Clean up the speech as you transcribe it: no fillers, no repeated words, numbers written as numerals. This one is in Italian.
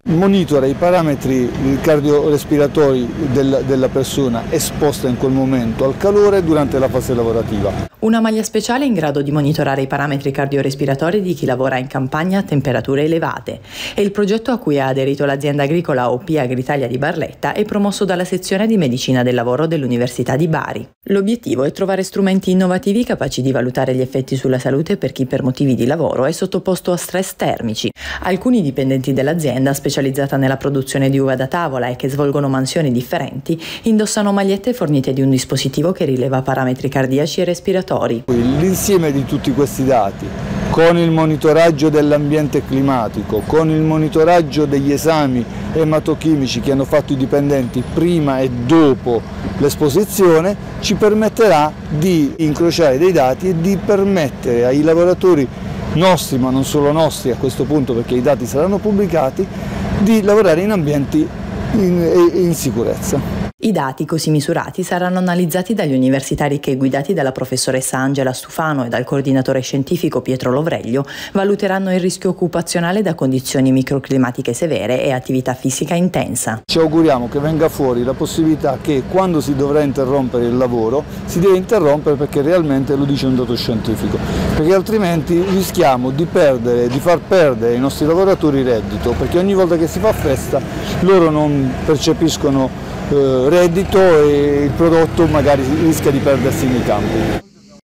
monitora i parametri cardiorespiratori della persona esposta in quel momento al calore durante la fase lavorativa. Una maglia speciale in grado di monitorare i parametri cardiorespiratori di chi lavora in campagna a temperature elevate. È il progetto a cui ha aderito l'azienda agricola OP Agritalia di Barletta e promosso dalla sezione di medicina del lavoro dell'Università di Bari. L'obiettivo è trovare strumenti innovativi capaci di valutare gli effetti sulla salute per chi per motivi di lavoro è sottoposto a stress termici. Alcuni dipendenti dell'azienda, specializzata nella produzione di uva da tavola e che svolgono mansioni differenti, indossano magliette fornite di un dispositivo che rileva parametri cardiaci e respiratori. L'insieme di tutti questi dati, con il monitoraggio dell'ambiente climatico, con il monitoraggio degli esami ematochimici che hanno fatto i dipendenti prima e dopo l'esposizione, ci permetterà di incrociare dei dati e di permettere ai lavoratori nostri, ma non solo nostri a questo punto perché i dati saranno pubblicati, di lavorare in ambienti in sicurezza. I dati così misurati saranno analizzati dagli universitari che, guidati dalla professoressa Angela Stufano e dal coordinatore scientifico Pietro Lovreglio, valuteranno il rischio occupazionale da condizioni microclimatiche severe e attività fisica intensa. Ci auguriamo che venga fuori la possibilità che quando si dovrà interrompere il lavoro si deve interrompere perché realmente lo dice un dato scientifico, perché altrimenti rischiamo di far perdere ai nostri lavoratori reddito, perché ogni volta che si fa festa loro non percepiscono reddito e il prodotto magari rischia di perdersi nei campi.